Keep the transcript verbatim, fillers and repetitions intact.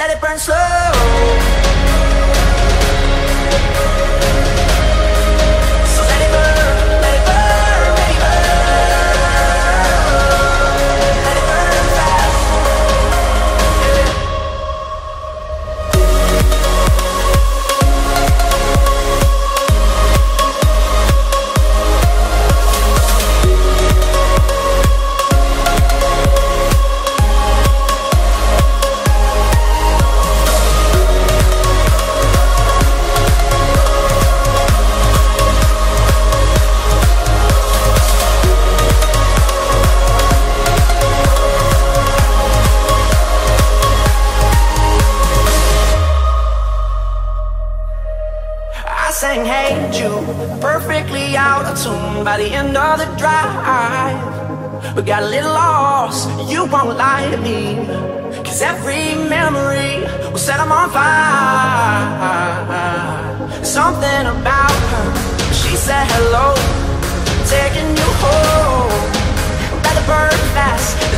let it burn slow. So let it burn, let it burn, let it burn. Let it burn fast. Sang Hey Jude, perfectly out of tune by the end of the drive. But got a little lost, you won't lie to me, cause every memory will set them on fire. Something about her, she said hello, taking you home. Let the burn fast.